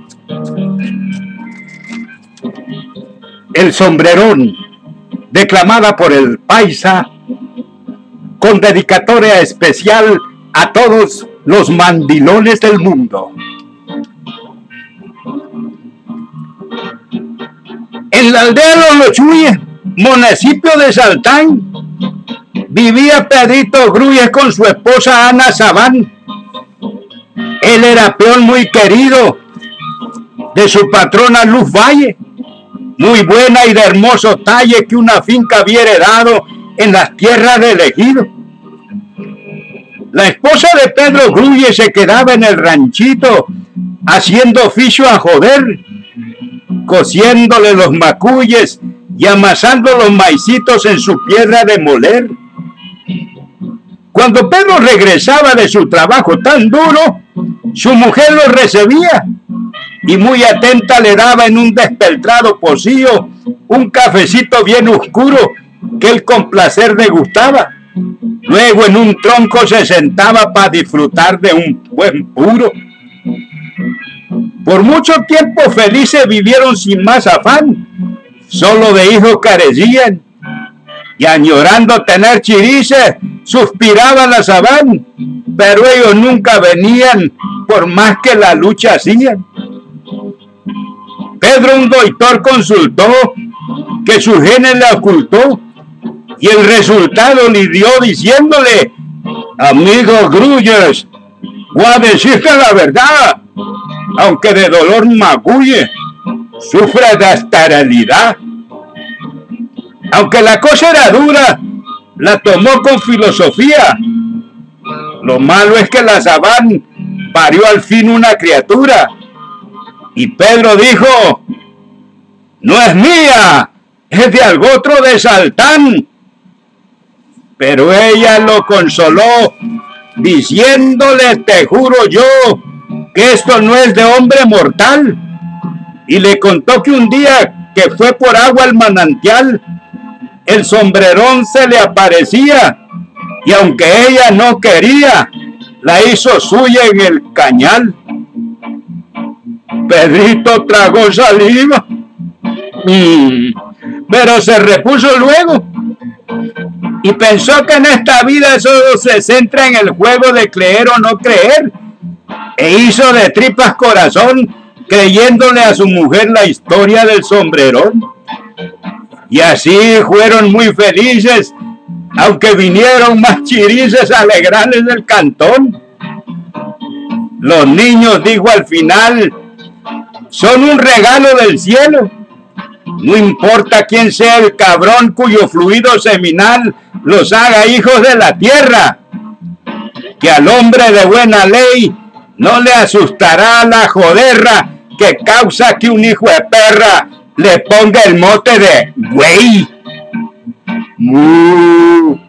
El Sombrerón, declamada por el Paisa, con dedicatoria especial a todos los mandilones del mundo. En la aldea de Los Lochuyes, municipio de Saltán, vivía Pedrito Gruyes con su esposa Ana Sabán. Él era peón muy querido de su patrona Luz Valle, muy buena y de hermoso talle que una finca había heredado en las tierras del ejido. La esposa de Pedro Gruyes se quedaba en el ranchito haciendo oficio a joder, cociéndole los macuyes y amasando los maicitos en su piedra de moler. Cuando Pedro regresaba de su trabajo tan duro, su mujer lo recibía y muy atenta le daba en un despeltrado pocillo un cafecito bien oscuro que él con placer degustaba. Luego en un tronco se sentaba para disfrutar de un buen puro. Por mucho tiempo felices vivieron sin más afán, solo de hijos carecían, y añorando tener chirices, suspiraban a Sabán, pero ellos nunca venían, por más que la lucha hacían. Pedro, un doctor, consultó que su genes le ocultó, y el resultado le dio diciéndole: amigo Gruyes, voy a decirte la verdad, aunque de dolor magulle, sufre de esterilidad. Aunque la cosa era dura, la tomó con filosofía. Lo malo es que la Sabán parió al fin una criatura. Y Pedro dijo: no es mía, es de algo otro de Saltán. Pero ella lo consoló, diciéndole: te juro yo que esto no es de hombre mortal. Y le contó que un día que fue por agua al manantial, el sombrerón se le aparecía, y aunque ella no quería, la hizo suya en el cañal. Pedrito tragó saliva, pero se repuso luego y pensó que en esta vida solo se centra en el juego de creer o no creer, e hizo de tripas corazón creyéndole a su mujer la historia del sombrerón. Y así fueron muy felices, aunque vinieron más chirices a alegrarles del cantón. Los niños, dijo al final, son un regalo del cielo. No importa quién sea el cabrón cuyo fluido seminal los haga hijos de la tierra, que al hombre de buena ley no le asustará la joderra que causa que un hijo de perra le ponga el mote de güey.